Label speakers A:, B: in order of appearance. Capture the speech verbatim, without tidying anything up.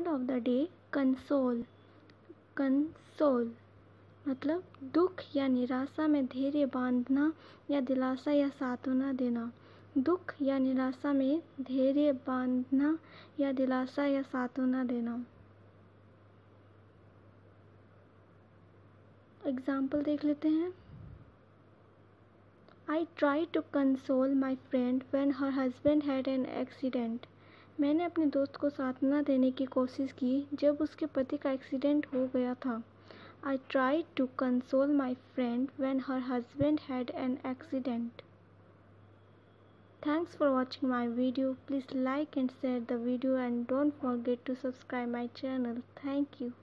A: Word of the day console. Console मतलब दुख या निराशा में धैर्य बांधना या दिलासा या सांत्वना देना। दुख या निराशा में धैर्य बांधना या दिलासा या सांत्वना देना। एग्जाम्पल देख लेते हैं। I tried to console my friend when her husband had an accident. मैंने अपने दोस्त को सांत्वना देने की कोशिश की जब उसके पति का एक्सीडेंट हो गया था। I tried to console my friend when her husband had an accident. Thanks for watching my video. Please like and share the video and don't forget to subscribe my channel. Thank you.